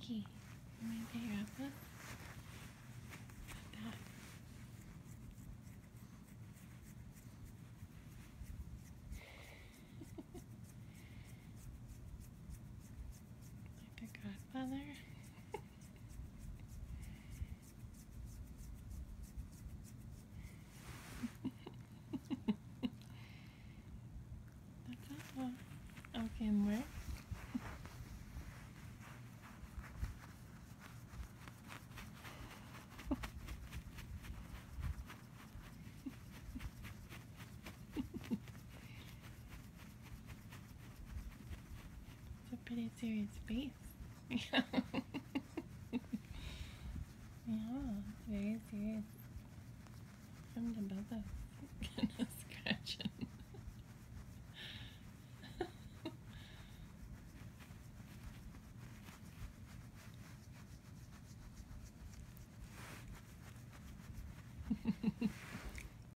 Mickey. You want to get your apple? Like that. Like a godfather. That's all. Okay, more. It's a pretty serious face. Yeah, it's very serious. From the both of us.